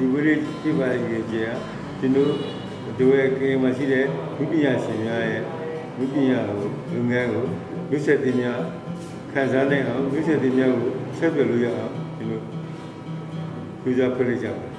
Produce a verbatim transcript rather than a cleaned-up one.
ဒီဝိရိပြပါရဲ့ကြာဒီလိုတို့ရဲ့ကေမရှိတဲ့ဝိပညာရှင်များရဲ့ဝိပညာကိုလူငယ်ကိုလူဆက်တင်များခံစားနိုင်အောင်လူဆက်တင်များကိုဆက်ပြလို့ရအောင်ဒီလိုလူစားပြလိုက်ကြပါ